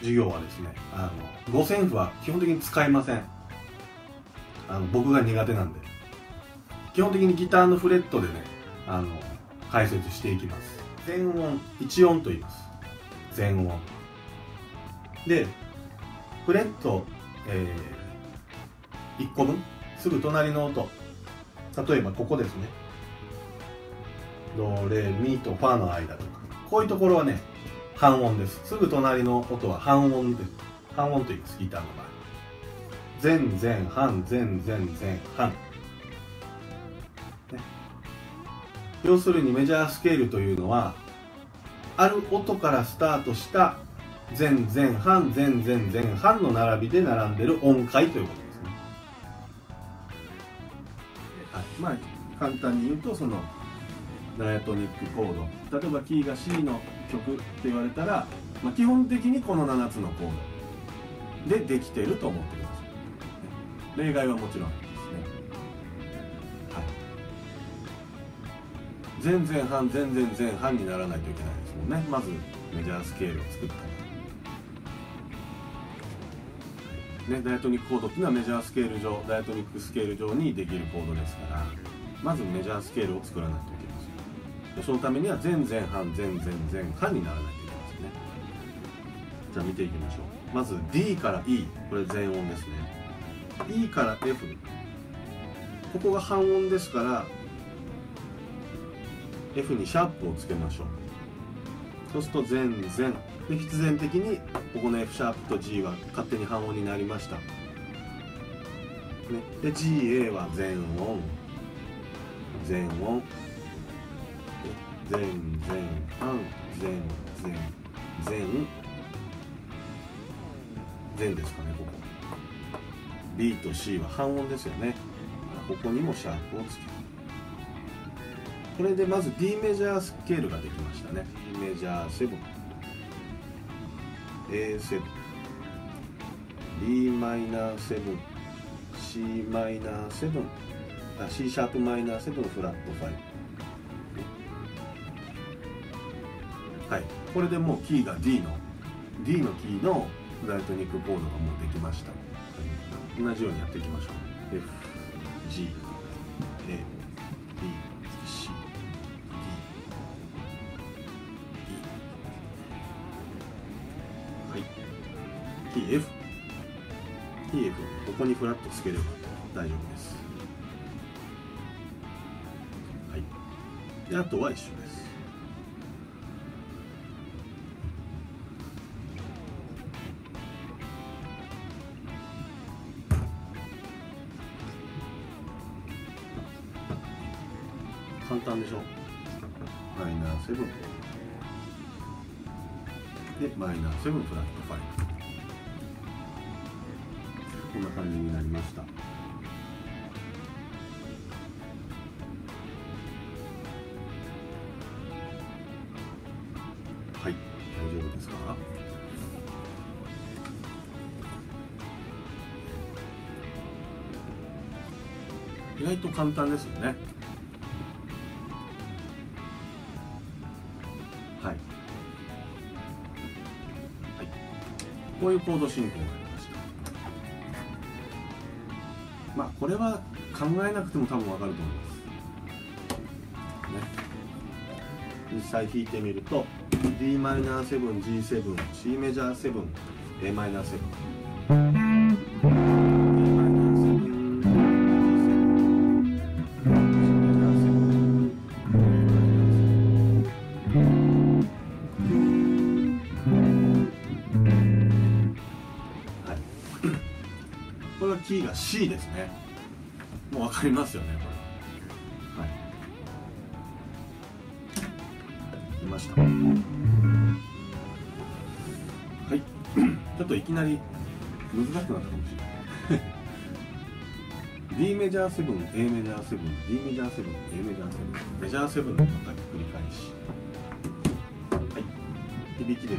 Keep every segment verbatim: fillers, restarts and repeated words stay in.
授業はですね、あの五線譜は基本的に使いません。あの僕が苦手なんで、基本的にギターのフレットでね、あの解説していきます。全音、一音と言います。全音で、フレット、えー、いっこぶん、すぐ隣の音、例えばここですね、ドレミとファの間とか、こういうところはね、半音です。すぐ隣の音は半音です。半音と言います、ギターの場合。全全半全全全半、ね、要するにメジャースケールというのは、ある音からスタートした全全半全全全半の並びで並んでる音階ということですね。はい、まあ簡単に言うと、そのダイアトニックコード、例えばキーが C の曲って言われたら、まあ、基本的にこのななつのコードでできていると思ってください。例外はもちろんありますね。はい、全然半全然全半にならないといけないですもんね。まずメジャースケールを作ったら、ね、ダイアトニックコードっていうのはメジャースケール上、ダイアトニックスケール上にできるコードですから、まずメジャースケールを作らないといけない。そのためには全全半全全全半にならないといけないですね。じゃあ見ていきましょう。まず D から E、 これ全音ですね。 E から F、 ここが半音ですから F にシャープをつけましょう。そうすると全全で、必然的にここの F シャープと G は勝手に半音になりました、ね、で ジーエー は全音全音全全半全全全全ですかね。ここ B と C は半音ですよね。ここにもシャープをつける。これでまず D メジャースケールができましたね。 D メジャーセブン、 エーセブン、 B マイナーセブン、 C マイナーセブン、あ C シャープマイナーセブンフラットファイブ。はい、これでもうキーが D の D のキーのダイアトニックコードがもうできました。同じようにやっていきましょう。 F、G、A、B、C、D、E。 はい、キー F、 キー F、 ここにフラットつければ大丈夫です。はい、であとは一緒です。簡単でしょ。マイナーセブンでマイナーセブンフラットファイブ、こんな感じになりました。はい、大丈夫ですか。意外と簡単ですよね。はい、はい、こういうコード進行がありました。まあこれは考えなくても多分わかると思いますね。実際弾いてみると ディーマイナーセブン、ジーセブン、C メジャーセブン、エーマイナーセブン、これはキーが C ですね。もう分かりますよね、これは。はい。来ました。はい。ちょっといきなり難しくなったかもしれない。D メジャーセブン、A メジャーセブン、D メジャーセブン、A メジャーセブン、メジャーセブンのまた繰り返し。はい。響きで。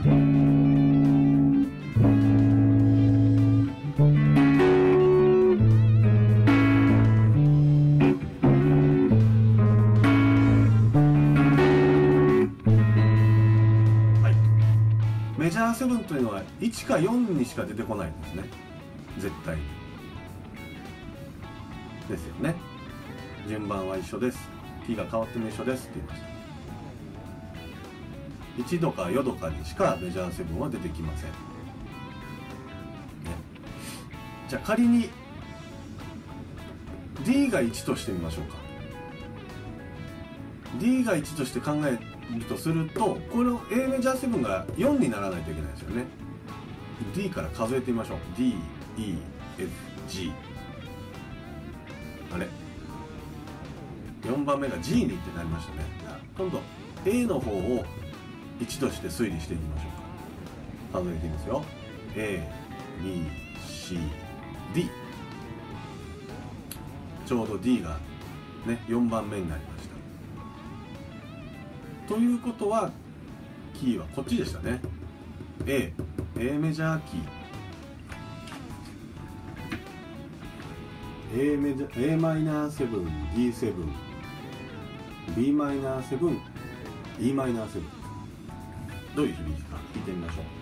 メジャーセブンというのはいちかよんにしか出てこないんですね、絶対に。ですよね。順番は一緒です、キーが変わっても一緒ですって言いました。いちどかよどかにしかメジャーセブンは出てきません、ね、じゃあ仮に D がいちとしてみましょうか。 D がいちとして考えるとすると、この A メジャーセブンがよんにならないといけないですよね。 D から数えてみましょう。 ディー、イー、エフ、ジー。 あれよんばんめが G にってなりましたね。今度 A の方をいちとして推理してみましょうか。数えてみますよ。 エー、ビー、シー、ディー。 ちょうど D がねよんばんめになりました。ということはキーはこっちでしたね。 A、A メジャーキー A メジャー エーマイナーセブン、ディーセブン、ビーマイナーセブン、イーマイナーセブン。どういう響きか聞いてみましょう。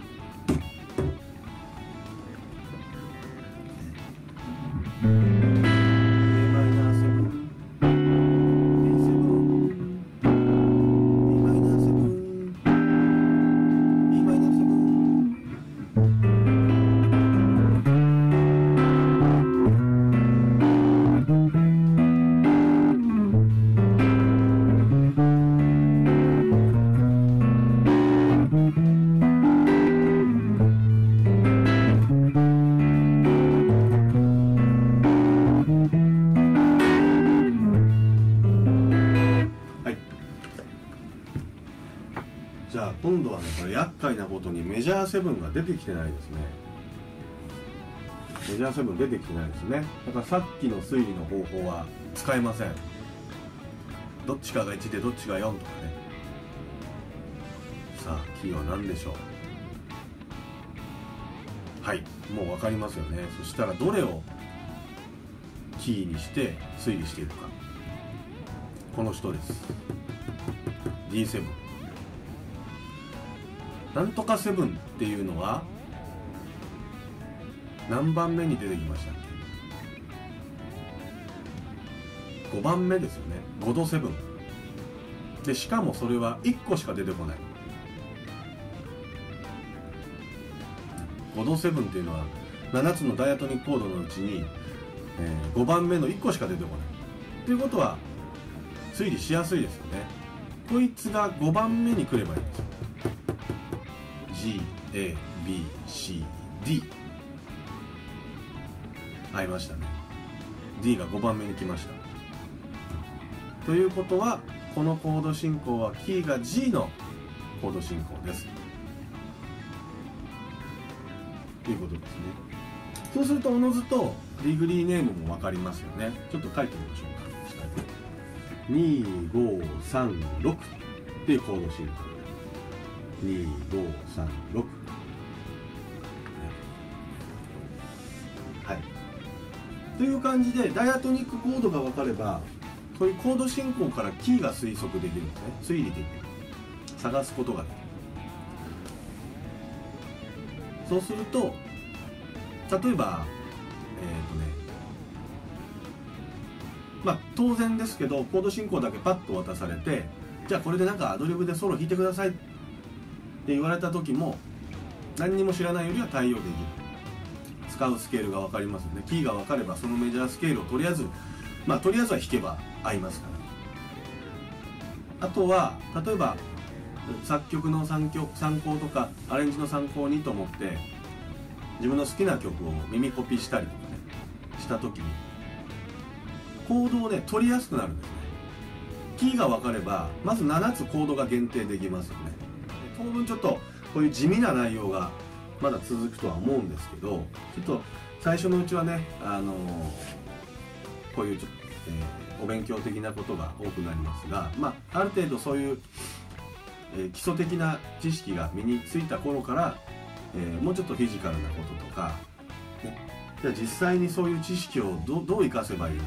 じゃあ今度はね、これ厄介なことにメジャーセブンが出てきてないですね。メジャーセブン出てきてないですね。だからさっきの推理の方法は使えません。どっちかがいちでどっちがよんとかね。さあキーは何でしょう。はい、もう分かりますよね。そしたらどれをキーにして推理しているか。この人です。 ディーセブン。なんとかセブンっていうのは何番目に出てきましたっけ？ごばんめですよね。ごどセブンで、しかもそれはいっこしか出てこない。ごどセブンっていうのはななつのダイアトニックコードのうちに、えー、ごばんめのいっこしか出てこないということは推理しやすいですよね。こいつがごばんめに来ればいいんですよ。ジー、エー、ビー、シー、ディー 合いましたね。 D がごばんめに来ました。ということはこのコード進行はキーが G のコード進行ですということですね。そうするとおのずとディグリーネームも分かりますよね。ちょっと書いてみましょうか。にごさんろくっていうコード進行にごさんろく、はい、という感じでダイアトニックコードが分かればそういうコード進行からキーが推測できるんですね。推理できる、探すことができる。そうすると例えばえっ、ー、とねまあ当然ですけどコード進行だけパッと渡されて、じゃあこれでなんかアドリブでソロ弾いてくださいって言われた時も何にも知らないよりは対応できる。使うスケールが分かりますよね。キーが分かればそのメジャースケールをとりあえずまあとりあえずは弾けば合いますから。あとは例えば作曲の参考参考とかアレンジの参考にと思って自分の好きな曲を耳コピしたりとかねした時にコードをね取りやすくなるんですね。キーが分かればまずななつコードが限定できますよね。当分ちょっとこういう地味な内容がまだ続くとは思うんですけど、ちょっと最初のうちはね、あのー、こういうちょっと、えー、お勉強的なことが多くなりますが、まあ、ある程度そういう、えー、基礎的な知識が身についた頃から、えー、もうちょっとフィジカルなこととか、ね、じゃあ実際にそういう知識をどどう生かせばいいのか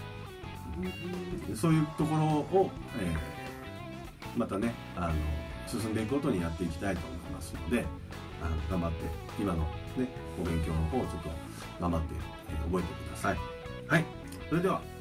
っていうね、そういうところを、えー、またねあの進んでいくことにやっていきたいと思いますので、あの頑張って今のねお勉強の方をちょっと頑張って、えー覚えてください。はい、それでは